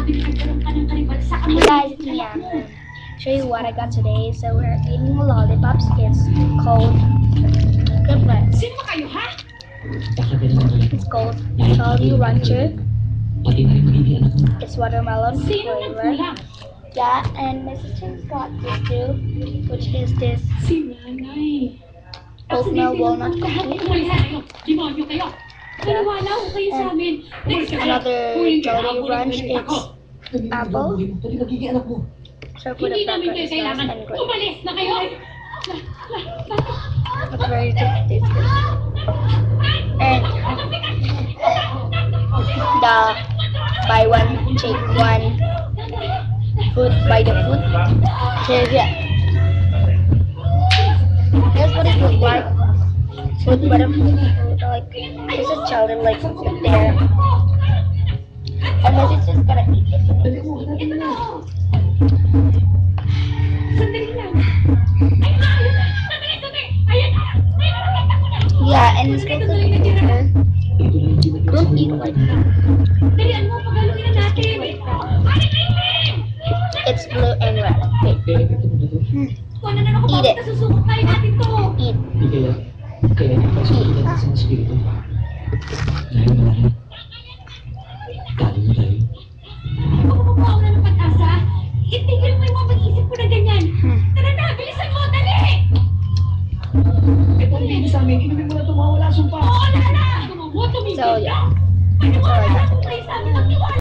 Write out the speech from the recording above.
Hey guys, it's me. I'm gonna show you what I got today. So we're eating lollipops. It's called Triplets. It's called Jolly Rancher. It's watermelon flavor. Yeah, and my sister's got this too, which is this oatmeal walnut cookie. Yeah. And another Jolly Ranch. It's apple. Served with a pepper is nice and great. It's very tasty. And the buy one, take one food by the food. So yeah, here's what it looks like. Food by the food, like there's a child in like there. And my sister's gonna eat it. Yeah, and it's going to be don't eat like that. It's blue and red. Eat it. Itigil mo yung mga pag-isip ko na ganyan. Tara na, bilisan mo, dali! Ito rin sa amin, inumin mo na ito, mawala sumpa. Oo, na! So yeah, that's all I got.